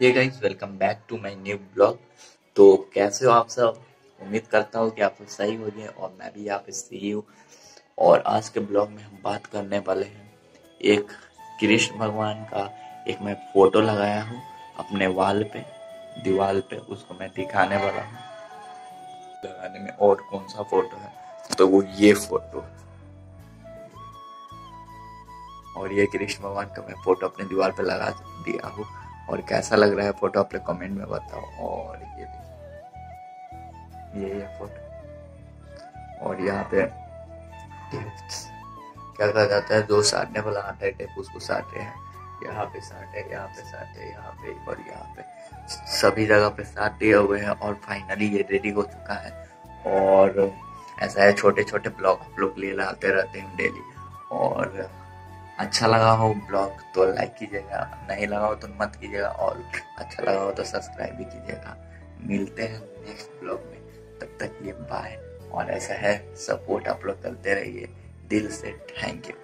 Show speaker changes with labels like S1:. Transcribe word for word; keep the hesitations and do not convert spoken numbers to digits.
S1: Hey guys, welcome back to my new blog. तो कैसे हो आप सब? उम्मीद करता हूँ कि आप सब सही हो गए और मैं भी यहाँ पे सही हूँ। और आज के ब्लॉग में हम बात करने वाले हैं एक कृष्ण भगवान का। एक मैं फोटो लगाया हूँ अपने वॉल पे, दीवार पे, उसको मैं दिखाने वाला हूँ लगाने में। और कौन सा फोटो है तो वो ये फोटो, और ये कृष्ण भगवान का मैं फोटो अपने दीवार पे लगा दिया हूँ। और कैसा लग रहा है फोटो अपने कमेंट में बताओ। और ये ये ये फोटो, और यहाँ पे क्या कहा जाता है, जो साटने वाला आता है टेप, उसको साटे हैं। यहाँ पे साटे, यहाँ पे साटे, यहाँ पे और यहाँ पे, सभी जगह पे साट दिए हुए हैं। और फाइनली ये रेडी हो चुका है। और ऐसा है, छोटे छोटे ब्लॉग आप लोग लिए लाते रहते हैं डेली। और अच्छा लगा हो ब्लॉग तो लाइक कीजिएगा, नहीं लगा हो तो मत कीजिएगा, और अच्छा लगा हो तो सब्सक्राइब भी कीजिएगा। मिलते हैं नेक्स्ट ब्लॉग में, तब तक ये बाय। और ऐसा है, सपोर्ट आप लोग करते रहिए। दिल से थैंक यू।